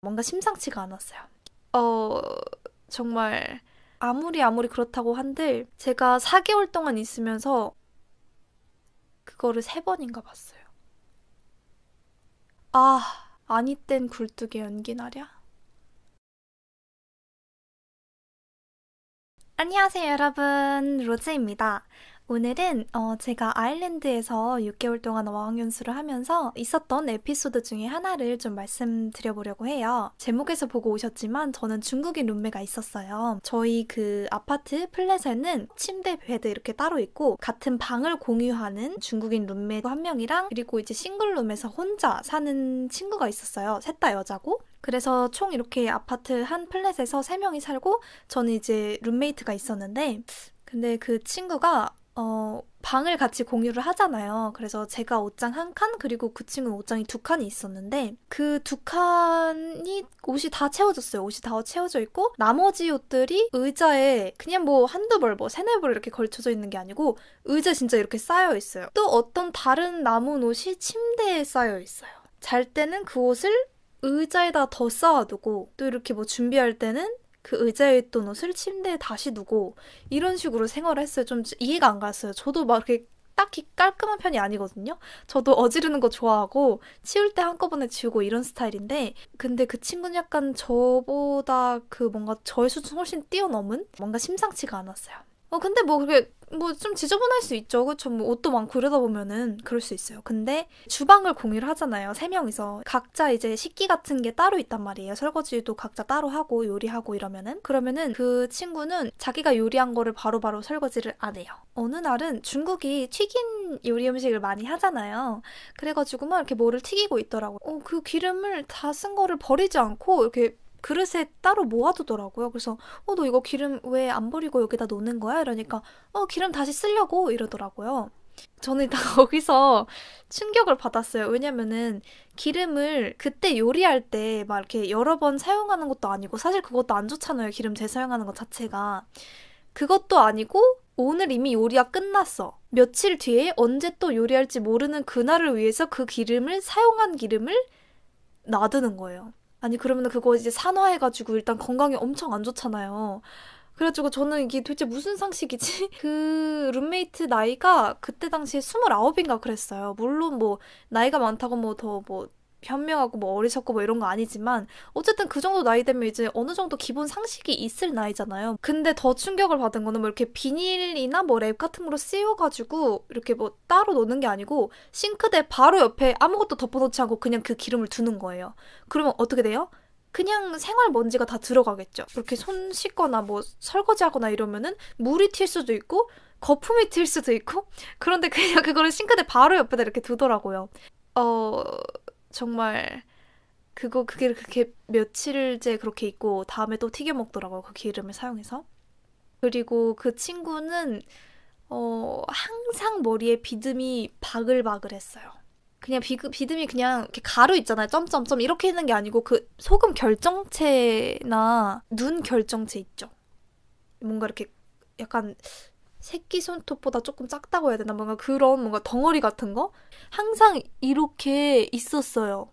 뭔가 심상치가 않았어요. 정말 아무리 그렇다고 한들 제가 4개월 동안 있으면서 그거를 3번인가 봤어요. 아니 땐 굴뚝에 연기 나랴? 안녕하세요, 여러분. 로즈입니다. 오늘은 제가 아일랜드에서 6개월 동안 어학연수를 하면서 있었던 에피소드 중에 하나를 좀 말씀드려보려고 해요. 제목에서 보고 오셨지만 저는 중국인 룸메가 있었어요. 저희 그 아파트 플랫에는 침대, 베드 이렇게 따로 있고 같은 방을 공유하는 중국인 룸메 한 명이랑 그리고 이제 싱글룸에서 혼자 사는 친구가 있었어요. 셋 다 여자고. 그래서 총 이렇게 아파트 한 플랫에서 3명이 살고 저는 이제 룸메이트가 있었는데 근데 그 친구가 방을 같이 공유를 하잖아요. 그래서 제가 옷장 1칸 그리고 그 친구는 옷장이 2칸이 있었는데 그 2칸이 옷이 다 채워졌어요. 옷이 다 채워져 있고 나머지 옷들이 의자에 그냥 뭐 한두 벌, 뭐 세네 벌 이렇게 걸쳐져 있는 게 아니고 의자에 진짜 이렇게 쌓여 있어요. 또 어떤 다른 남은 옷이 침대에 쌓여 있어요. 잘 때는 그 옷을 의자에다 더 쌓아두고 또 이렇게 뭐 준비할 때는 그 의자에 있던 옷을 침대에 다시 두고 이런 식으로 생활을 했어요. 좀 이해가 안 갔어요. 저도 막 이렇게 딱히 깔끔한 편이 아니거든요. 저도 어지르는 거 좋아하고 치울 때 한꺼번에 치우고 이런 스타일인데 근데 그 친구는 약간 저보다 그 뭔가 저의 수준 훨씬 뛰어넘은 뭔가 심상치가 않았어요. 근데 뭐 그게 뭐 좀 지저분할 수 있죠. 그쵸? 뭐 옷도 많고 이러다 보면은 그럴 수 있어요. 근데 주방을 공유를 하잖아요. 3명이서. 각자 이제 식기 같은 게 따로 있단 말이에요. 설거지도 각자 따로 하고 요리하고 이러면은. 그러면은 그 친구는 자기가 요리한 거를 바로바로 설거지를 안 해요. 어느 날은 중국이 튀긴 요리 음식을 많이 하잖아요. 그래가지고 막 이렇게 뭐를 튀기고 있더라고요. 그 기름을 다 쓴 거를 버리지 않고 이렇게 그릇에 따로 모아두더라고요. 그래서 너 이거 기름 왜 안 버리고 여기다 놓는 거야? 이러니까 기름 다시 쓰려고 이러더라고요. 저는 일단 거기서 충격을 받았어요. 왜냐면은 기름을 그때 요리할 때 막 이렇게 여러 번 사용하는 것도 아니고 사실 그것도 안 좋잖아요. 기름 재사용하는 것 자체가. 그것도 아니고 오늘 이미 요리가 끝났어. 며칠 뒤에 언제 또 요리할지 모르는 그날을 위해서 그 기름을 사용한 기름을 놔두는 거예요. 아니 그러면 그거 이제 산화해가지고 일단 건강에 엄청 안 좋잖아요. 그래가지고 저는 이게 도대체 무슨 상식이지? 그 룸메이트 나이가 그때 당시에 29인가 그랬어요. 물론 뭐 나이가 많다고 뭐 더 뭐 현명하고 뭐 어리석고 뭐 이런 거 아니지만 어쨌든 그 정도 나이 되면 이제 어느 정도 기본 상식이 있을 나이잖아요. 근데 더 충격을 받은 거는 뭐 이렇게 비닐이나 뭐 랩 같은 거로 씌워가지고 이렇게 뭐 따로 놓는 게 아니고 싱크대 바로 옆에 아무것도 덮어놓지 않고 그냥 그 기름을 두는 거예요. 그러면 어떻게 돼요? 그냥 생활 먼지가 다 들어가겠죠. 이렇게 손 씻거나 뭐 설거지하거나 이러면은 물이 튈 수도 있고 거품이 튈 수도 있고 그런데 그냥 그거를 싱크대 바로 옆에다 이렇게 두더라고요. 어 정말 그게 그렇게 며칠째 그렇게 있고 다음에 또 튀겨 먹더라고요. 그 기름을 사용해서. 그리고 그 친구는 항상 머리에 비듬이 바글바글했어요. 그냥 비듬이 그냥 이렇게 가루 있잖아요. 점점점 이렇게 있는 게 아니고 그 소금 결정체나 눈 결정체 있죠. 뭔가 이렇게 약간 새끼 손톱보다 조금 작다고 해야 되나? 뭔가 그런 뭔가 덩어리 같은 거? 항상 이렇게 있었어요.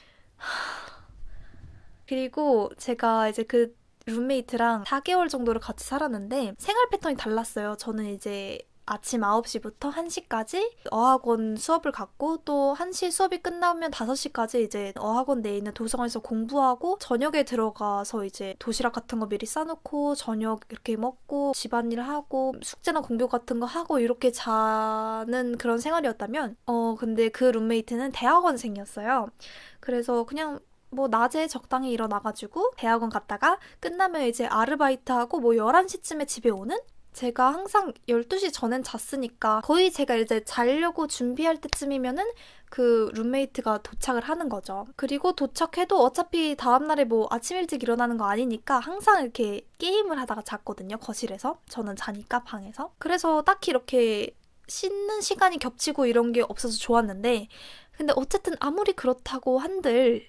그리고 제가 이제 그 룸메이트랑 4개월 정도를 같이 살았는데 생활 패턴이 달랐어요. 저는 이제 아침 9시부터 1시까지 어학원 수업을 갖고 또 1시 수업이 끝나면 5시까지 이제 어학원 내에 있는 도서관에서 공부하고 저녁에 들어가서 이제 도시락 같은 거 미리 싸놓고 저녁 이렇게 먹고 집안일 하고 숙제나 공부 같은 거 하고 이렇게 자는 그런 생활이었다면 근데 그 룸메이트는 대학원생이었어요. 그래서 그냥 뭐 낮에 적당히 일어나가지고 대학원 갔다가 끝나면 이제 아르바이트하고 뭐 11시쯤에 집에 오는? 제가 항상 12시 전엔 잤으니까 거의 제가 이제 자려고 준비할 때쯤이면은 그 룸메이트가 도착을 하는 거죠. 그리고 도착해도 어차피 다음날에 뭐 아침 일찍 일어나는 거 아니니까 항상 이렇게 게임을 하다가 잤거든요. 거실에서. 저는 자니까 방에서. 그래서 딱히 이렇게 씻는 시간이 겹치고 이런 게 없어서 좋았는데 근데 어쨌든 아무리 그렇다고 한들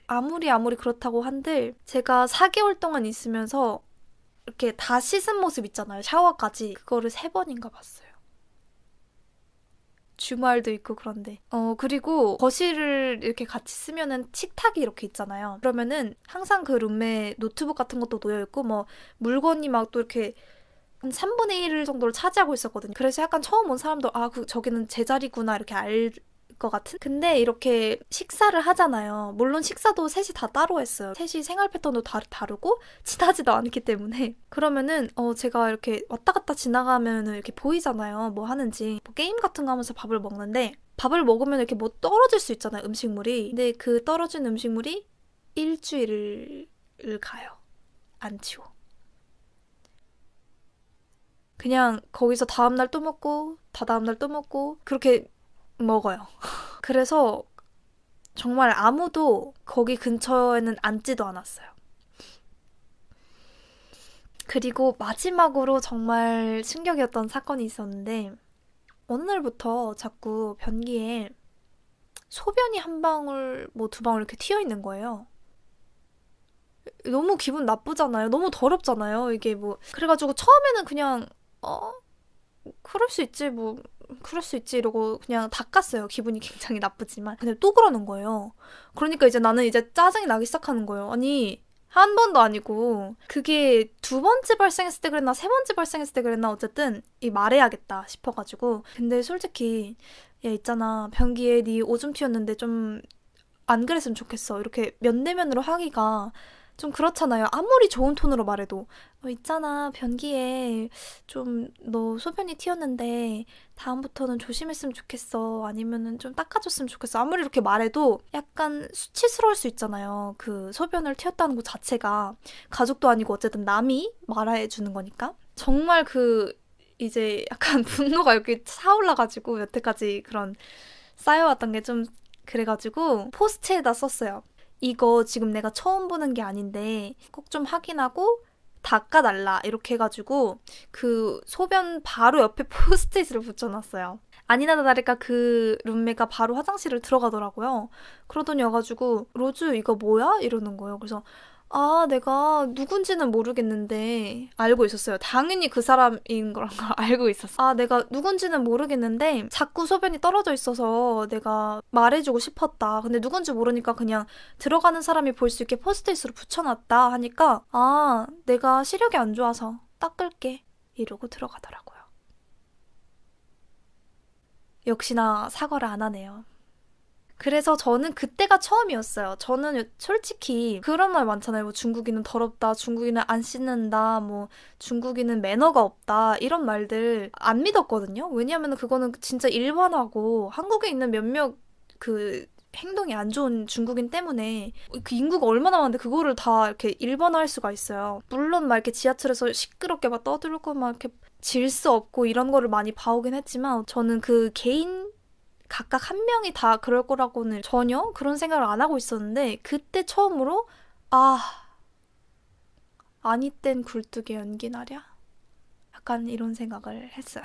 제가 4개월 동안 있으면서 이렇게 다 씻은 모습 있잖아요. 샤워까지. 그거를 3번인가 봤어요. 주말도 있고 그런데. 그리고 거실을 이렇게 같이 쓰면은 식탁이 이렇게 있잖아요. 그러면은 항상 그 룸메 노트북 같은 것도 놓여있고 뭐 물건이 막 또 이렇게 한 3분의 1 정도를 차지하고 있었거든요. 그래서 약간 처음 온 사람도 저기는 제 자리구나 이렇게 알 것 같은? 근데 이렇게 식사를 하잖아요. 물론 식사도 셋이 다 따로 했어요. 셋이 생활 패턴도 다르고 친하지도 않기 때문에. 그러면은 제가 이렇게 왔다 갔다 지나가면은 이렇게 보이잖아요. 뭐 하는지. 뭐 게임 같은 거 하면서 밥을 먹는데 밥을 먹으면 이렇게 뭐 떨어질 수 있잖아요. 음식물이. 근데 그 떨어진 음식물이 일주일을 가요. 안 치워. 그냥 거기서 다음날 또 먹고 다다음날 또 먹고 그렇게 먹어요. 그래서 정말 아무도 거기 근처에는 앉지도 않았어요. 그리고 마지막으로 정말 충격이었던 사건이 있었는데 어느 날부터 자꾸 변기에 소변이 한 방울 뭐 두 방울 이렇게 튀어 있는 거예요. 너무 기분 나쁘잖아요. 너무 더럽잖아요. 이게 뭐 그래가지고 처음에는 그냥 그럴 수 있지 뭐 그럴 수 있지 이러고 그냥 닦았어요. 기분이 굉장히 나쁘지만. 근데 또 그러는 거예요. 그러니까 이제 나는 이제 짜증이 나기 시작하는 거예요. 아니 한 번도 아니고 그게 두 번째 발생했을 때 그랬나 세 번째 발생했을 때 그랬나 어쨌든 말해야겠다 싶어가지고. 근데 솔직히 야 있잖아 변기에 네 오줌 튀었는데 좀 안 그랬으면 좋겠어 이렇게 면대면으로 하기가 좀 그렇잖아요. 아무리 좋은 톤으로 말해도 있잖아 변기에 좀 너 소변이 튀었는데 다음부터는 조심했으면 좋겠어. 아니면은 좀 닦아줬으면 좋겠어. 아무리 이렇게 말해도 약간 수치스러울 수 있잖아요. 그 소변을 튀었다는 것 자체가 가족도 아니고 어쨌든 남이 말해주는 거니까. 정말 이제 약간 분노가 이렇게 차올라가지고 여태까지 그런 쌓여왔던 게 좀 그래가지고 포스트에다 썼어요. 이거 지금 내가 처음 보는 게 아닌데 꼭 좀 확인하고 닦아달라 이렇게 해가지고 그 소변 바로 옆에 포스트잇을 붙여놨어요. 아니나 다를까 그 룸메가 바로 화장실을 들어가더라고요. 그러더니 와가지고 로즈 이거 뭐야? 이러는 거예요. 그래서 내가 누군지는 모르겠는데 알고 있었어요. 당연히 그 사람인 거란 걸 알고 있었어. 내가 누군지는 모르겠는데 자꾸 소변이 떨어져 있어서 내가 말해주고 싶었다. 근데 누군지 모르니까 그냥 들어가는 사람이 볼 수 있게 포스트잇으로 붙여놨다 하니까 내가 시력이 안 좋아서 닦을게 이러고 들어가더라고요. 역시나 사과를 안 하네요. 그래서 저는 그때가 처음이었어요. 저는 솔직히 그런 말 많잖아요. 뭐 중국인은 더럽다, 중국인은 안 씻는다, 뭐 중국인은 매너가 없다 이런 말들 안 믿었거든요. 왜냐하면 그거는 진짜 일반화고 한국에 있는 몇몇 그 행동이 안 좋은 중국인 때문에 그 인구가 얼마나 많은데 그거를 다 이렇게 일반화할 수가 있어요. 물론 막 이렇게 지하철에서 시끄럽게 막 떠들고 막 이렇게 질서 없고 이런 거를 많이 봐오긴 했지만 저는 그 개인 각각 한 명이 다 그럴 거라고는 전혀 그런 생각을 안 하고 있었는데 그때 처음으로 아니 땐 굴뚝에 연기 나랴? 약간 이런 생각을 했어요.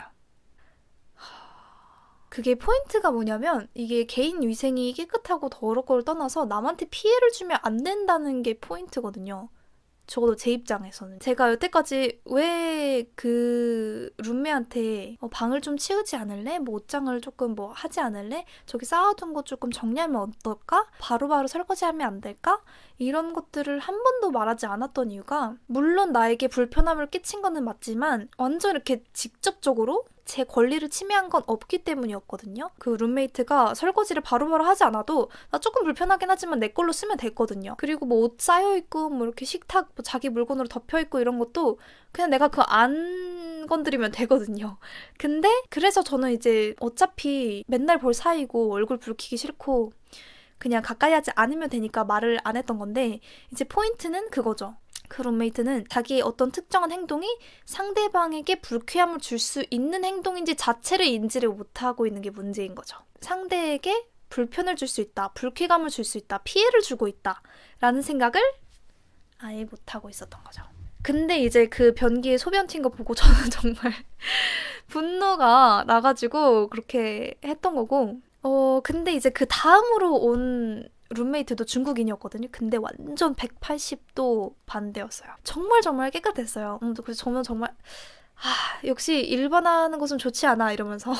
그게 포인트가 뭐냐면 이게 개인 위생이 깨끗하고 더럽고를 떠나서 남한테 피해를 주면 안 된다는 게 포인트거든요. 적어도 제 입장에서는. 제가 여태까지 왜 그 룸메한테 방을 좀 치우지 않을래? 뭐 옷장을 조금 뭐 하지 않을래? 저기 쌓아둔 거 조금 정리하면 어떨까? 바로바로 설거지하면 안 될까? 이런 것들을 한 번도 말하지 않았던 이유가 물론 나에게 불편함을 끼친 거는 맞지만 완전 이렇게 직접적으로 제 권리를 침해한 건 없기 때문이었거든요. 그 룸메이트가 설거지를 바로바로 하지 않아도 나 조금 불편하긴 하지만 내 걸로 쓰면 됐거든요. 그리고 뭐 옷 쌓여있고 뭐 이렇게 식탁 뭐 자기 물건으로 덮여있고 이런 것도 그냥 내가 그거 안 건드리면 되거든요. 근데 그래서 저는 이제 어차피 맨날 볼 사이고 얼굴 붉히기 싫고 그냥 가까이 하지 않으면 되니까 말을 안 했던 건데 이제 포인트는 그거죠. 그 룸메이트는 자기의 어떤 특정한 행동이 상대방에게 불쾌함을 줄 수 있는 행동인지 자체를 인지를 못하고 있는 게 문제인 거죠. 상대에게 불편을 줄 수 있다, 불쾌감을 줄 수 있다, 피해를 주고 있다 라는 생각을 아예 못하고 있었던 거죠. 근데 이제 그 변기에 소변 튄 거 보고 저는 정말 분노가 나가지고 그렇게 했던 거고 근데 이제 그 다음으로 온 룸메이트도 중국인이었거든요. 근데 완전 180도 반대였어요. 정말 깨끗했어요. 그래서 저는 정말 역시 일반하는 것은 좋지 않아 이러면서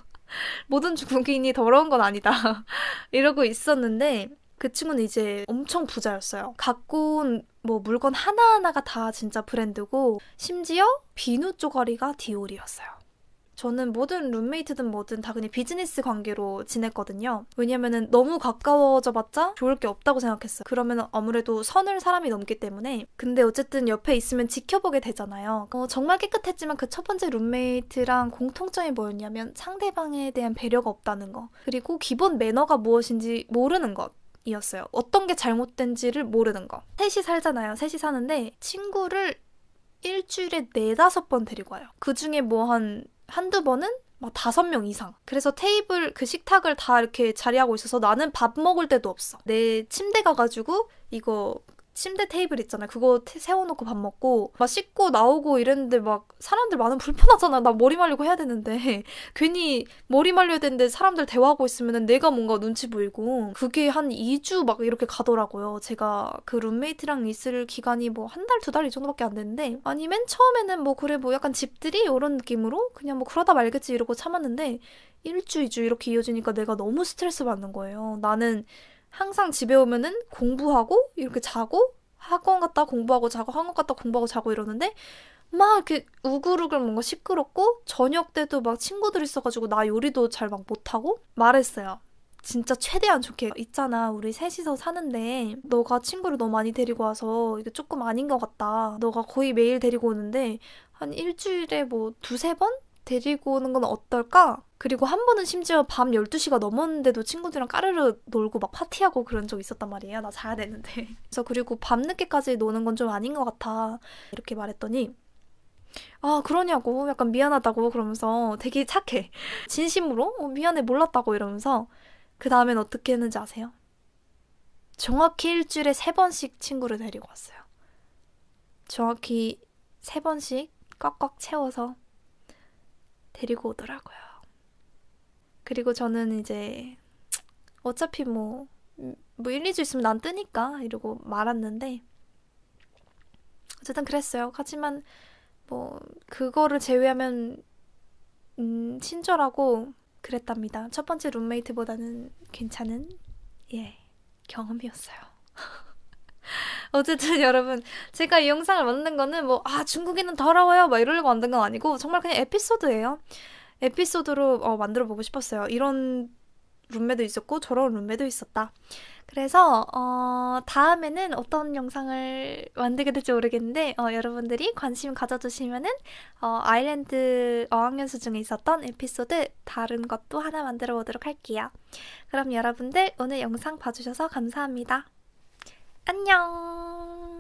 모든 중국인이 더러운 건 아니다 이러고 있었는데 그 친구는 이제 엄청 부자였어요. 갖고 온 뭐 물건 하나하나가 다 진짜 브랜드고 심지어 비누 쪼가리가 디올이었어요. 저는 모든 룸메이트든 뭐든 다 그냥 비즈니스 관계로 지냈거든요. 왜냐면은 너무 가까워져 봤자 좋을 게 없다고 생각했어요. 그러면 아무래도 선을 사람이 넘기 때문에. 근데 어쨌든 옆에 있으면 지켜보게 되잖아요. 정말 깨끗했지만 그 첫 번째 룸메이트랑 공통점이 뭐였냐면 상대방에 대한 배려가 없다는 거. 그리고 기본 매너가 무엇인지 모르는 것. 이었어요. 어떤 게 잘못된지를 모르는 거. 셋이 살잖아요. 셋이 사는데 친구를 일주일에 4-5번 데리고 와요. 그 중에 뭐 한두 번은 막 5명 이상. 그래서 테이블 그 식탁을 다 이렇게 자리하고 있어서 나는 밥 먹을 데도 없어. 내 침대 가가지고 이거 침대 테이블 있잖아. 그거 세워놓고 밥 먹고 막 씻고 나오고 이랬는데 막 사람들 많으면 불편하잖아. 나 머리 말리고 해야 되는데 괜히 머리 말려야 되는데 사람들 대화하고 있으면 내가 뭔가 눈치 보이고 그게 한 2주 막 이렇게 가더라고요. 제가 그 룸메이트랑 있을 기간이 뭐 1달, 2달 이 정도밖에 안 됐는데 아니 맨 처음에는 뭐 그래 뭐 약간 집들이 이런 느낌으로 그냥 뭐 그러다 말겠지 이러고 참았는데 1주, 2주 이렇게 이어지니까 내가 너무 스트레스 받는 거예요. 나는 항상 집에 오면은 공부하고 이렇게 자고 학원 갔다 공부하고 자고 학원 갔다 공부하고 자고 이러는데 막 이렇게 우글우글 뭔가 시끄럽고 저녁 때도 막 친구들 있어가지고 나 요리도 잘 막 못하고 말했어요. 진짜 최대한 좋게 있잖아 우리 셋이서 사는데 너가 친구를 너무 많이 데리고 와서 이게 조금 아닌 것 같다. 너가 거의 매일 데리고 오는데 한 일주일에 뭐 2-3번? 데리고 오는 건 어떨까? 그리고 한 번은 심지어 밤 12시가 넘었는데도 친구들이랑 까르르 놀고 막 파티하고 그런 적 있었단 말이에요. 나 자야 되는데. 그래서 그리고 밤늦게까지 노는 건 좀 아닌 것 같아. 이렇게 말했더니 아 그러냐고 약간 미안하다고 그러면서 되게 착해. 진심으로 미안해 몰랐다고 이러면서 그 다음엔 어떻게 했는지 아세요? 정확히 일주일에 3번씩 친구를 데리고 왔어요. 정확히 3번씩 꽉꽉 채워서 데리고 오더라고요. 그리고 저는 이제 어차피 뭐 1, 2주 있으면 난 뜨니까 이러고 말았는데 어쨌든 그랬어요. 하지만 뭐 그거를 제외하면 친절하고 그랬답니다. 첫 번째 룸메이트보다는 괜찮은 경험이었어요. 어쨌든 여러분 제가 이 영상을 만든 거는 뭐 중국인은 더러워요 막 이러려고 만든 건 아니고 정말 그냥 에피소드예요. 에피소드로 만들어 보고 싶었어요. 이런 룸메도 있었고 저런 룸메도 있었다. 그래서 다음에는 어떤 영상을 만들게 될지 모르겠는데 여러분들이 관심 가져주시면은 아일랜드 어학연수 중에 있었던 에피소드 다른 것도 하나 만들어 보도록 할게요. 그럼 여러분들 오늘 영상 봐주셔서 감사합니다. 안녕.